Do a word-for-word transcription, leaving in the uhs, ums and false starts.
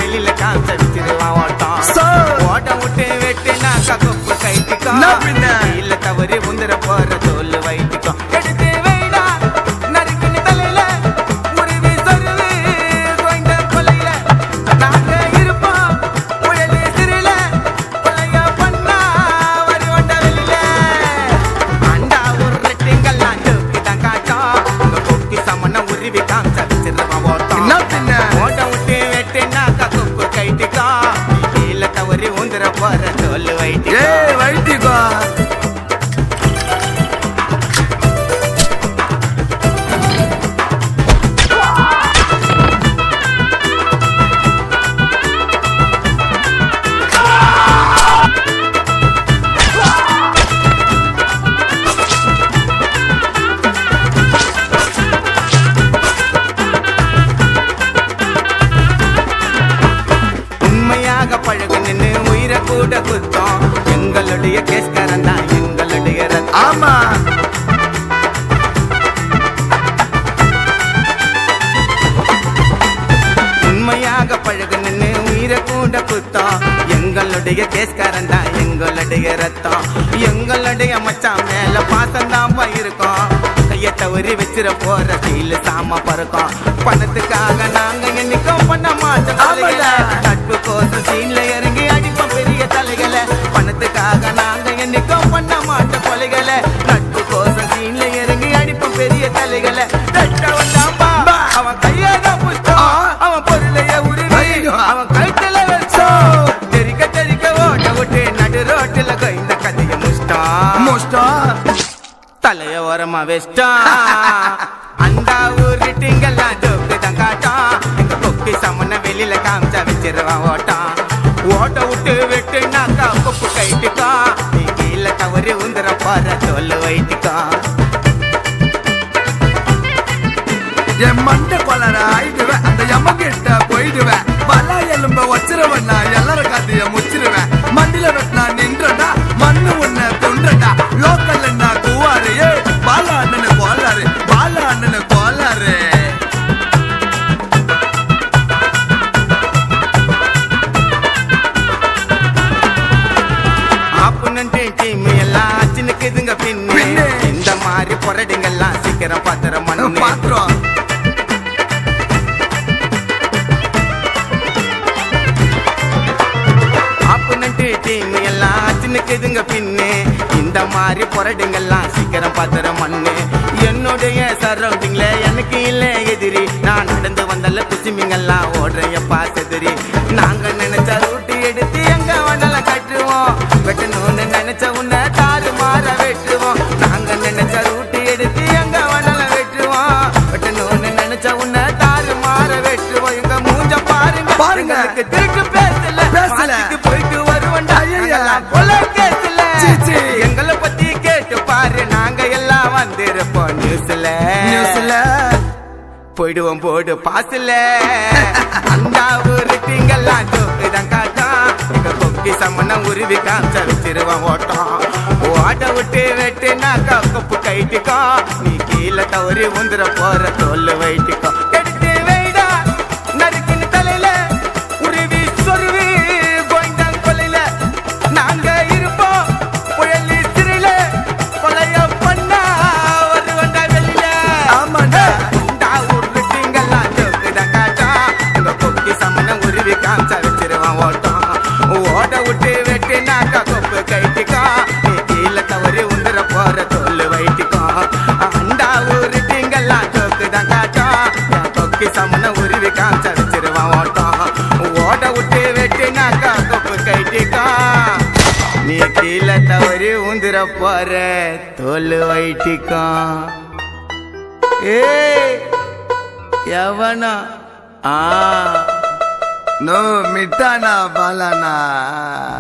வெளியில காமிச்ச வச்சிருவான் ஓட்டம் ஓட்டம் விட்டு வெட்டினாக்கா கொப்பு கைட்டிக்கோ இல்ல தவறி முந்திர போற தோல் வைட்டிக்கோ எடுத்து வைடா நறுக்குன்னு தலையில முறிவி சொருவி கோய்ந்த கொலையில நாங்க இருப்போம் புயலி சிறில கொலைய பண்ணா வரி வண்ட வெளியில அண்டா உருட்டிங்கெல்லாம் ஜோக்கி தான் காட்டும் உங்க கொக்கி சமன உருவி காமிச்ச வச்சிருவான் ஓட்டம் ஓட்டம் விட்டு வெட்டினாக்கா கொப்பு கைட்டிக்கோ இல்ல தவறி முந்திர போற தோல் வைட்டிக்கோ வைட்டிக்கோ பழகு நின்று உயிரை கூட குத்தம் எங்களுடைய கேஸ்கரன் தான் எங்களுடைய ரத்தம் ஆமா உண்மையாக பழகு நின்று உயிரை கூட குத்தம் எங்களுடைய கேஸ்கரன் தான் எங்களுடைய ரத்தம் எங்களுடைய மச்சான் மேல பாசம் தான் இருக்கும் கைய தவறி வச்சிட போற சீல சாம பறக்கும் பணத்துக்காக நாங்க என்னைக்கும் பண்ண மாட்டோம் நட்பு கோசம் சீன்ல இறங்கி அடிப்போம் பெரிய தலைகளை பணத்துக்காக நாங்க என்னைக்கும் பண்ண மாட்டோம் கொலைகளை நட்பு கோசம் சீன்ல இறங்கி அடிப்போம் பெரிய தலைகளை அவன் கையாதான் புஷ்டம் அவன் பொருளைய உருவி அவன் கழுத்துல வச்சோம் தெரிக்க தெரிக்க ஓட்ட விட்டு நடு ரோட்டுல இந்த கதைய முஷ்டம் முஷ்டம் தலைய ஓரமா வெஸ்டம் அந்த ஊருட்டிங்கெல்லாம் ஜோக்கு தான் காட்டம் எங்க கொக்கி சமன வெளியில காமிச்சா வச்சிருவான் ஓட்டம் ஓட்ட விட்டு வெட்டுனாக்கா கொப்பு கைட்டுக்கா நீ கீழே தவறி உந்துற பாரு தோல் வைட்டுக்கா என் மண்ட கொலர ஆயிடுவேன் அந்த எமகிட்ட போயிடுவேன் பலா எலும்ப வச்சிருவேன் நான் எல்லாரும் காத்திய முச்சிருவேன் மண்டில வெட்டினா நின்றடா மண்ணு உன்ன தொண்டடா லோக்கல் என்ன குவாரு ஏ பாலா அண்ணனு கோலாரு பாலா அண்ணனு கோலாரு ஆப்புனன்ட்டு டீம் எல்லாம் சின்னக்குதுங்க பின்னு இந்த மாதிரி பொறடுங்கெல்லாம் சீக்கிரம் பாத்திரம் மண்ணு பாத்திரம் டீம் எல்லாம் சின்னக்குதுங்க பின்னு இந்த மாதிரி பொறடுங்கெல்லாம் சீக்கிரம் பாத்திர மண்ணு என்னுடைய சரௌண்டிங்ல எனக்கு இல்ல எதிரி நான் நடந்து வந்தால குச்சிமிங்கெல்லாம் ஓடுறைய பாசெதிரி நாங்க நினைச்ச ரூட்டு எடுத்து எங்க வண்டல கட்டுவோம் வெட்டணும்னு நினைச்ச உன்ன தாறு மாற வெட்டுவோம் நாங்க நினைச்ச ரூட்டு எடுத்து எங்க வண்டல வெட்டுவோம் வெட்டணும்னு நினைச்ச உன்ன தாறு மாற வெட்டுவோம் எங்க மூஞ்ச பாருங்க பாருங்க திருக்கு பேசல பேசல போயிட்டு எங்களை பத்தி கேட்டு பாரு நாங்க எல்லாம் வந்திருப்போம் நியூஸ்ல நியூஸ்ல போயிடுவோம் போடு பாசுல அந்த ஊருட்டிங்கெல்லாம் ஜோக்குதான் காட்டம் எங்க கொக்கி சமணம் உருவி காமிச்ச வச்சிருவான் ஓட்டம் ஓட்ட விட்டு வெட்டுனாக்கா கொப்பு கைட்டுக்கோ நீ கீழே தவறி உந்துற போற தோல் வைட்டுக்கோ எடுத்து வைடா நறுக்குன்னு தலையில உருவி சொருவி கோய்ந்தான் கொலையில நாங்க இருப்போம் புயலி சிறில கொலைய பண்ணா ஒரு வண்டா வெளியில ஆமாண்டா இந்த ஊருட்டிங்கெல்லாம் ஜோக்குதான் காட்டம் எங்க கொக்கி சமணம் உருவி காமிச்சா வச்சிருவான் ஓட்டம் ஓட விட்டு வெட்டினாக்கா கொப்பு கைட்டிக்கோ நீ கீழே தவறி உந்துற போற தோல் வைட்டிக்கோ அந்த ஊருட்டிங்கெல்லாம் ஜோக்குதான் காட்டம் என் கொக்கி சமணம் உருவி காமிச்சா வச்சிருவான் ஓட்டம் ஓட விட்டு வெட்டினாக்கா கொப்பு கைட்டிக்கோ நீ கீழே தவறி உந்துற போற தோல் வைட்டிக்கோ ஏ எவனா ஆ நோ மிட்டானா பாலானா